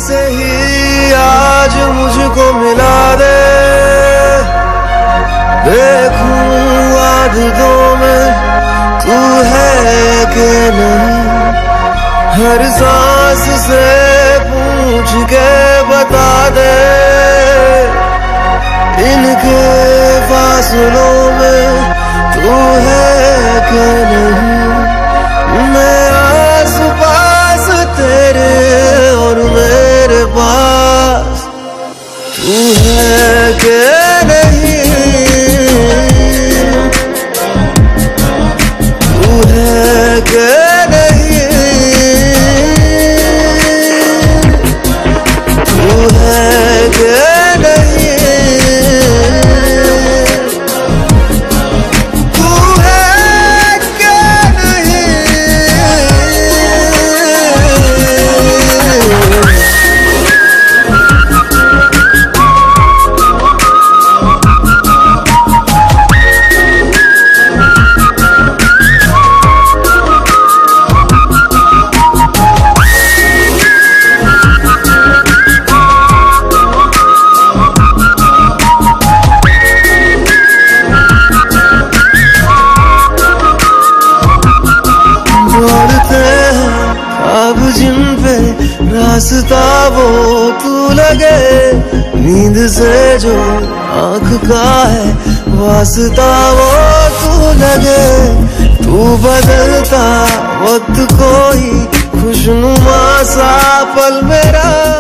से ही आज मुझको मिला दे, देखूं आदतों में तू है कि नहीं। हर सांस से पूछ के बता दे, इनके फासलों में तू है कि नहीं। मैं आस पास तेरे और मेरे पास तू है कि नहीं, तू है कि नहीं, तू है कि नहीं। अब जिन पे रास्ता वो तू लगे, नींद से जो आँख का है वास्ता वो तू लगे। तू बदलता वक्त कोई खुशनुमा सा पल मेरा